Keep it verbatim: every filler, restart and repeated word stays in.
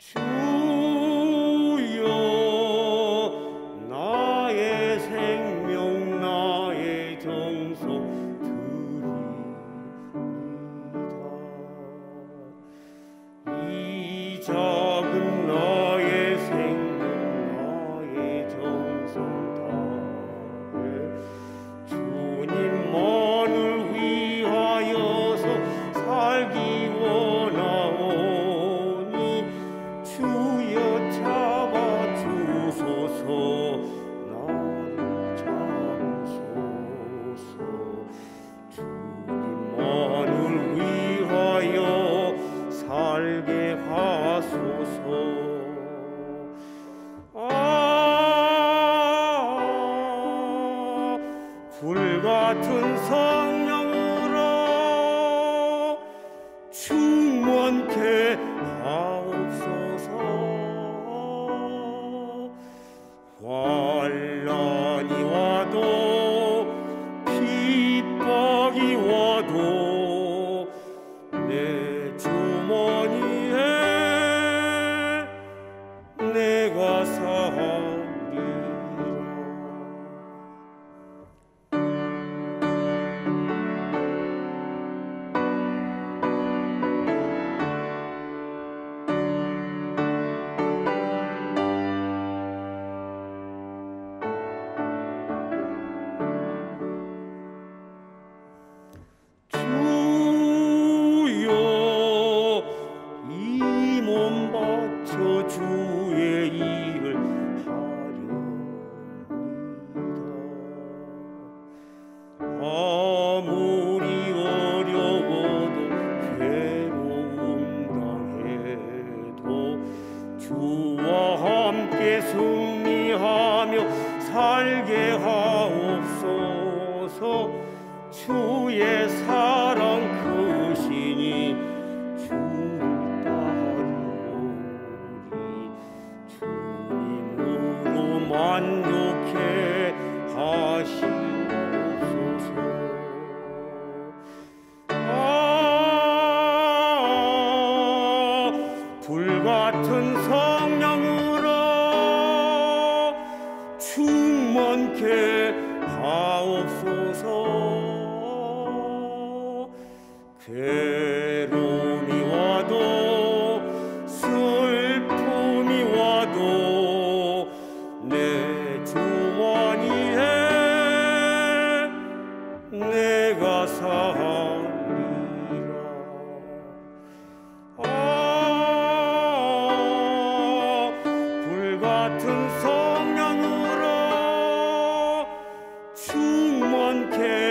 주여 나의 생명 나의 정성 드립니다. 이 작은 나의 생명 나의 정성 다해 주님만을 위하여서 살기 원하오니 주여 잡아주소서 나를 잡으소서. 주님만을 위하여 살게 하소서. 아 불같은 성령으로 충만케 하옵소서. 환난이 와도 핍박이 와도 내 주머니에 내가 살리라. 주여 이 몸 바쳐 주의 일을 하렵니다. 아무리 어려워도 괴로움 당해도 주와 함께 승리하며 살게 하옵소서. 주의 사랑 크시니 주를 따르오리. 주님으로 만족해 하시옵소서. 아 불같은 성령으로 충만케 하옵소서. 괴로움이 와도 슬픔이 와도 내 주머니에 내가 살리라. 아 불같은 성령으로 충만케